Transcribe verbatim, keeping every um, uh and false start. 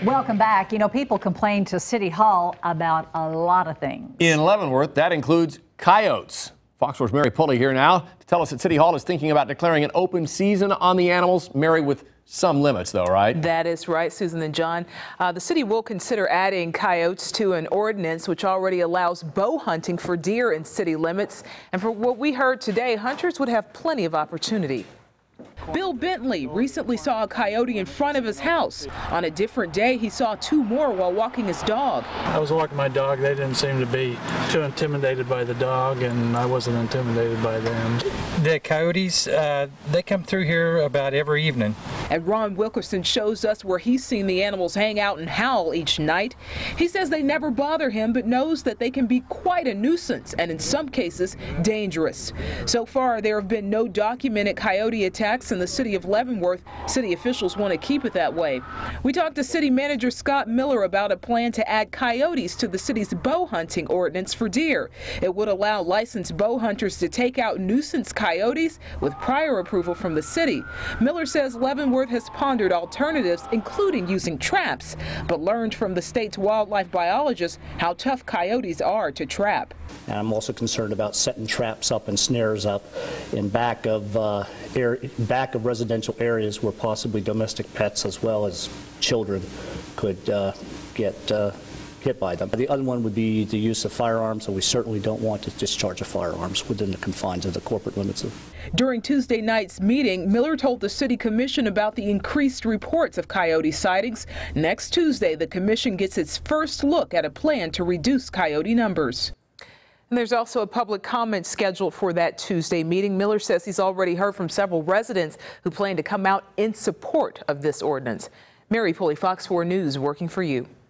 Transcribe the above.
Welcome back. You know, people complain to City Hall about a lot of things. In Leavenworth, that includes coyotes. Fox four's Mary Pulley here now to tell us that City Hall is thinking about declaring an open season on the animals. Mary, with some limits, though, right? That is right, Susan and John. Uh, the city will consider adding coyotes to an ordinance which already allows bow hunting for deer in city limits. And for what we heard today, hunters would have plenty of opportunity. Bill Bentley recently saw a coyote in front of his house. On a different day, he saw two more while walking his dog. I was walking my dog. They didn't seem to be too intimidated by the dog, and I wasn't intimidated by them. The coyotes, uh, they come through here about every evening. And Ron Wilkerson shows us where he's seen the animals hang out and howl each night. He says they never bother him, but knows that they can be quite a nuisance and in some cases dangerous. So far, there have been no documented coyote attacks in the city of Leavenworth. City officials want to keep it that way. We talked to City Manager Scott Miller about a plan to add coyotes to the city's bow hunting ordinance for deer. It would allow licensed bow hunters to take out nuisance coyotes with prior approval from the city. Miller says Leavenworth has pondered alternatives, including using traps, but learned from the state's wildlife biologists how tough coyotes are to trap. And I'm also concerned about setting traps up and snares up in back of uh, air, back of residential areas where possibly domestic pets as well as children could uh, get uh, hit by them. The other one would be the use of firearms, and we certainly don't want to discharge of firearms within the confines of the corporate limits of. During Tuesday night's meeting, Miller told the City Commission about the increased reports of coyote sightings. Next Tuesday, the Commission gets its first look at a plan to reduce coyote numbers. And there's also a public comment scheduled for that Tuesday meeting. Miller says he's already heard from several residents who plan to come out in support of this ordinance. Mary Pulley, Fox four News, working for you.